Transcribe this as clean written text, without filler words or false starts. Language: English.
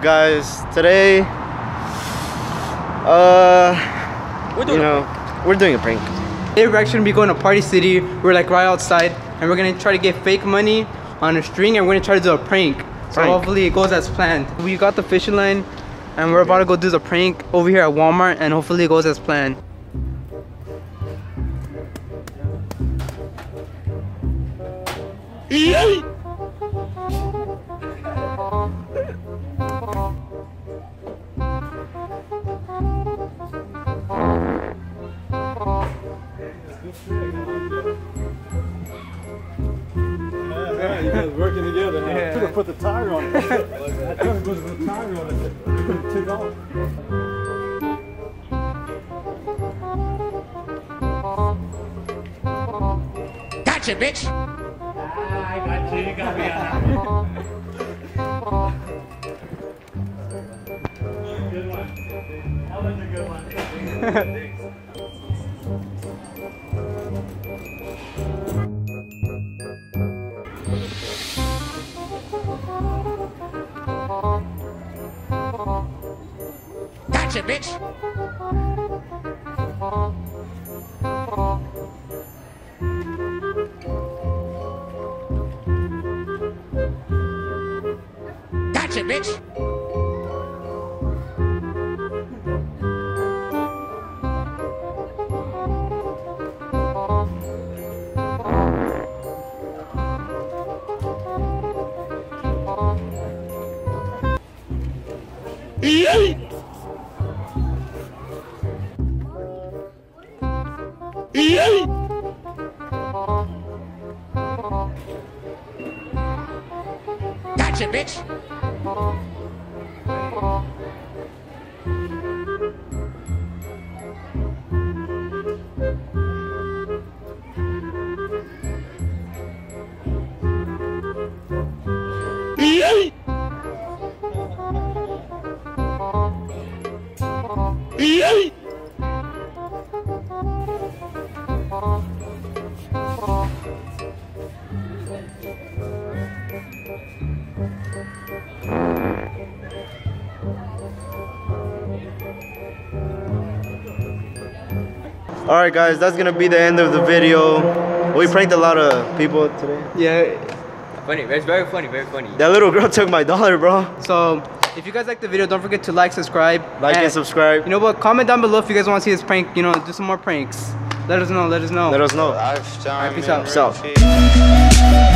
guys, today, we're doing a prank. Today we're actually gonna be going to Party City. We're like right outside, and we're gonna try to get fake money on a string, and we're gonna try to do a prank. So hopefully it goes as planned. We got the fishing line, and we're about to go do the prank over here at Walmart, and hopefully it goes as planned. You guys working together now. Yeah. Could have put the tire on it. I could have put the tire on it. It could have took off. Gotcha, bitch! I got you. You got me on that. Good one. That was a good one. Gotcha, bitch! Gotcha, bitch! Gotcha, bitch! Alright guys, that's gonna be the end of the video. We pranked a lot of people today. Yeah. Funny, it's very funny, very funny. That little girl took my dollar, bro. So if you guys like the video, don't forget to like, subscribe. And subscribe. You know what? Comment down below if you guys want to see this prank. You know, do some more pranks. Let us know. Let us know. Alright, peace out. Peace out.